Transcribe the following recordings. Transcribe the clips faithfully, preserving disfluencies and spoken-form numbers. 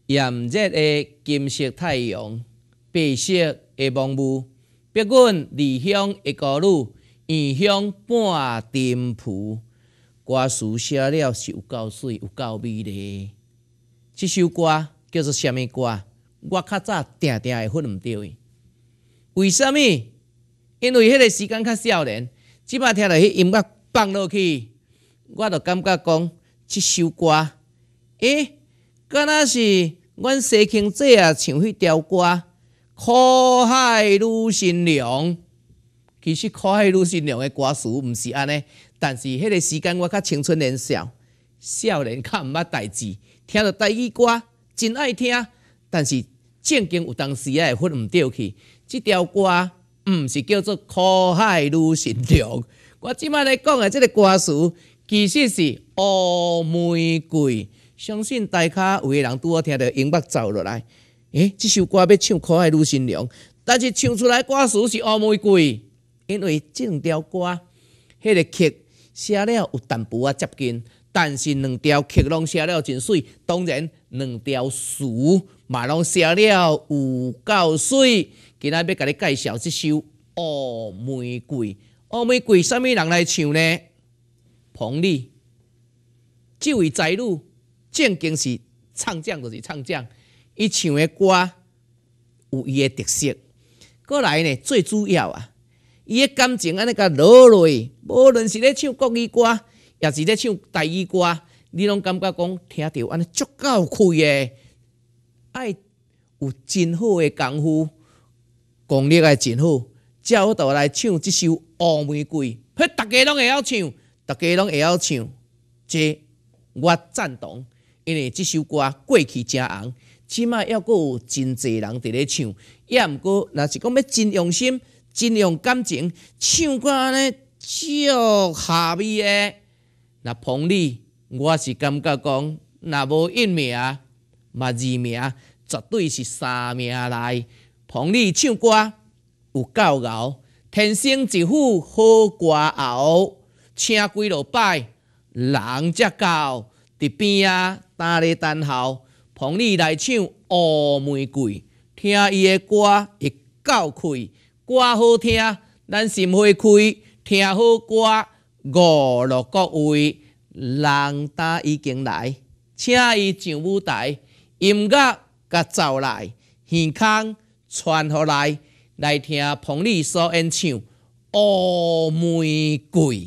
炎热的金色太阳，白色的蒙雾，逼阮离乡的孤女，异乡半沉浮。歌词写了是有够水，有够美丽。这首歌叫做什么歌？我较早定定会分毋对伊。为什么？因为迄个时间较少年，即摆听到迄音乐放落去，我就感觉讲，这首歌，诶，敢若是阮西庆姐啊唱迄条歌《苦海女神娘》。其实《苦海女神娘》的歌词毋是安尼，但是迄个时间我较青春年少，少年较毋捌代志，听到台语歌真爱听，但是正经有当时啊会分毋对去。即条歌毋是叫做《苦海女神娘》，我即摆咧讲的即个歌词其实是《乌玫瑰》。相信大家有个人拄好听到音乐走落来，诶，即首歌要唱《苦海女神娘》，但是唱出来歌词是《乌玫瑰》。因为这两条歌，迄个曲写了有淡薄仔接近，但是两条曲拢写了真水。当然，两条词嘛拢写了有够水。今仔要甲你介绍这首《乌玫瑰》。乌玫瑰，啥物人来唱呢？彭丽，这位才女正经是唱将，就是唱将。伊唱的歌有伊的特色。过来呢，最主要啊。伊的感情安尼甲落落，无论是咧唱国语歌，也是咧唱台语歌，你拢感觉讲听着安尼足够开的，爱有真好的功夫，功力也真好，才有倒来唱这首《乌玫瑰》，迄大家拢会晓唱，大家拢会晓唱，这我赞同，因为这首歌过去真红，即摆还阁有真侪人伫咧唱，也毋过若是讲要真用心。真用感情唱歌安尼，足下味的。那彭丽，我是感觉讲，若无一名，嘛二名，绝对是三名来。彭丽唱歌有够熬，天生一副好歌喉，请几落摆，人才到伫边啊，等咧等候。彭丽来唱《乌玫瑰》，听伊的歌会够开。歌好听，咱心花开；听好歌，五路各位。人打已经来，请伊上舞台，音乐甲走来，耳孔传互来，来听彭丽所演唱《乌玫瑰》。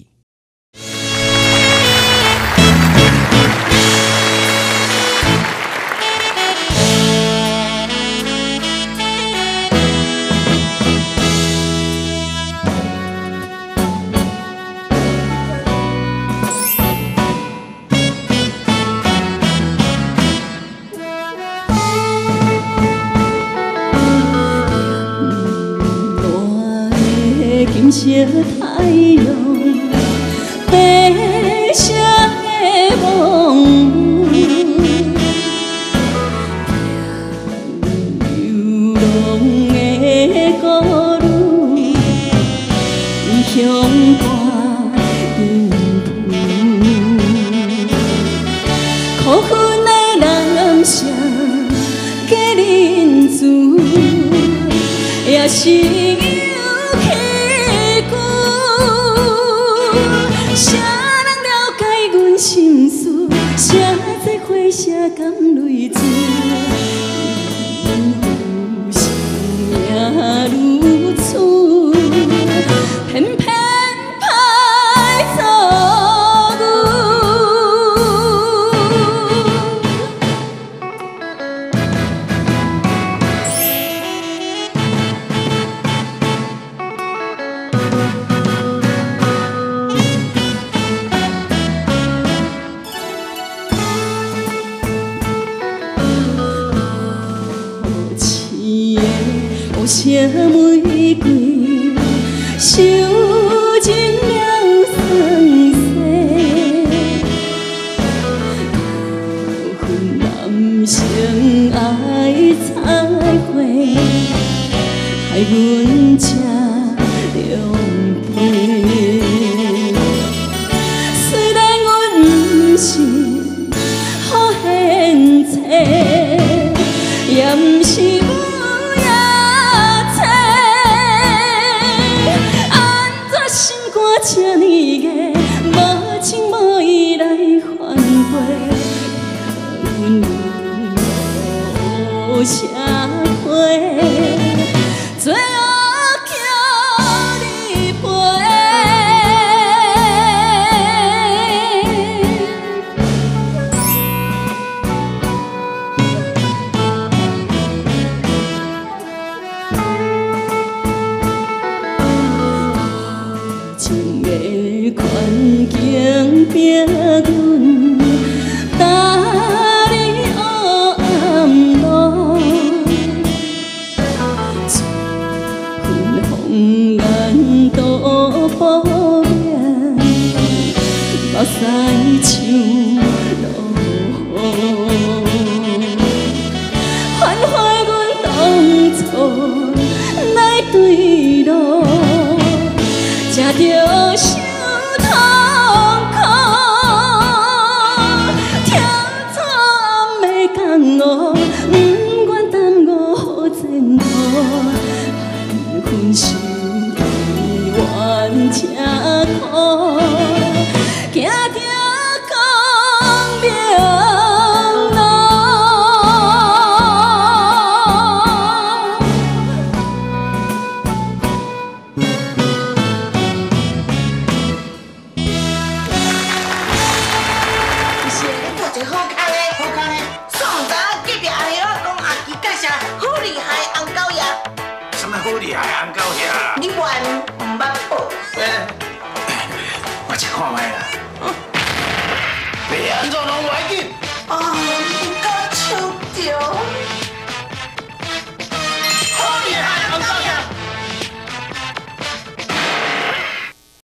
金色太阳，白色的蒙雾，流浪的孤女，异乡半沉浮，苦恨的男声假认主，也是。心事，写这花写甘泪珠，有时命如此，偏偏歹做青玫瑰，受尽了伤势，教训男生爱采花，害阮吃凉皮。虽然阮不是好贤妻。 社会，最后叫你陪。情的环境逼阮踏入黑暗路，困风眼都不眠，目屎像落雨，反悔阮当初来对路。吃着伤痛苦，听错暗的江湖，不愿耽误好前途，含分手悲怨吃苦，行着光明路。 好厉害，红狗兄！ 你原唔捌报？ 我去看卖啦。